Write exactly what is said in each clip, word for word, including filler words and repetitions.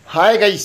Hi guys,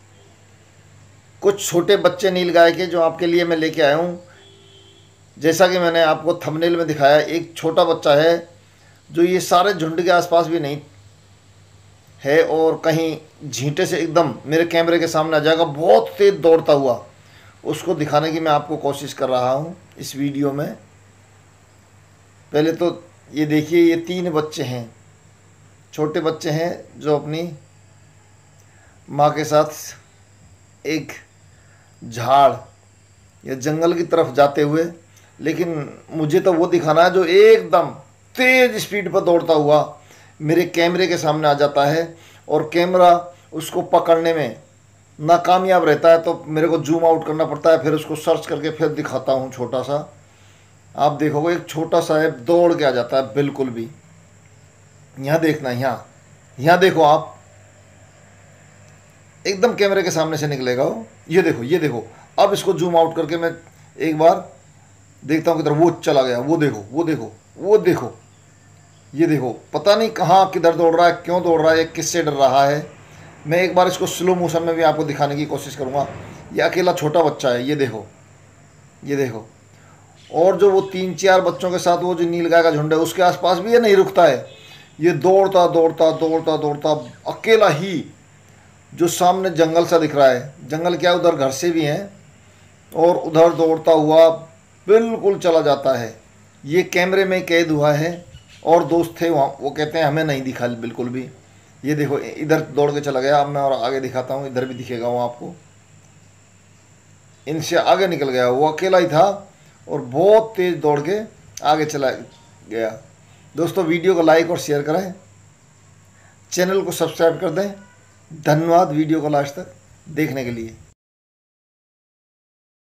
कुछ छोटे बच्चे नीलगाय के जो आपके लिए मैं लेके आया हूँ। जैसा कि मैंने आपको थंबनेल में दिखाया, एक छोटा बच्चा है जो ये सारे झुंड के आसपास भी नहीं है और कहीं झींटे से एकदम मेरे कैमरे के सामने आ जाएगा बहुत तेज दौड़ता हुआ। उसको दिखाने की मैं आपको कोशिश कर रहा हूँ इस वीडियो में। पहले तो ये देखिए, ये तीन बच्चे हैं, छोटे बच्चे हैं जो अपनी माँ के साथ एक झाड़ या जंगल की तरफ जाते हुए, लेकिन मुझे तो वो दिखाना है जो एकदम तेज स्पीड पर दौड़ता हुआ मेरे कैमरे के सामने आ जाता है और कैमरा उसको पकड़ने में नाकामयाब रहता है, तो मेरे को जूम आउट करना पड़ता है, फिर उसको सर्च करके फिर दिखाता हूँ। छोटा सा आप देखोगे, एक छोटा सा है, दौड़ के आ जाता है बिल्कुल भी। यहाँ देखना, यहाँ यहाँ देखो आप, एकदम कैमरे के सामने से निकलेगा वो। ये देखो, ये देखो। अब इसको जूम आउट करके मैं एक बार देखता हूँ किधर वो चला गया। वो देखो, वो देखो, वो देखो, ये देखो। पता नहीं कहाँ किधर दौड़ रहा है, क्यों दौड़ रहा है, किससे डर रहा है। मैं एक बार इसको स्लो मोशन में भी आपको दिखाने की कोशिश करूँगा। ये अकेला छोटा बच्चा है, ये देखो, ये देखो। और जो वो तीन चार बच्चों के साथ वो जो नीलगाय का झुंड है उसके आसपास भी ये नहीं रुकता है। ये दौड़ता दौड़ता दौड़ता दौड़ता अकेला ही, जो सामने जंगल सा दिख रहा है, जंगल क्या उधर घर से भी हैं, और उधर दौड़ता हुआ बिल्कुल चला जाता है। ये कैमरे में कैद हुआ है और दोस्त थे वहाँ, वो कहते हैं हमें नहीं दिखा बिल्कुल भी। ये देखो, इधर दौड़ के चला गया। अब मैं और आगे दिखाता हूँ, इधर भी दिखेगा वो आपको। इनसे आगे निकल गया, वो अकेला ही था और बहुत तेज़ दौड़ के आगे चला गया। दोस्तों, वीडियो को लाइक और शेयर करें, चैनल को सब्सक्राइब कर दें। धन्यवाद वीडियो को लास्ट तक देखने के लिए।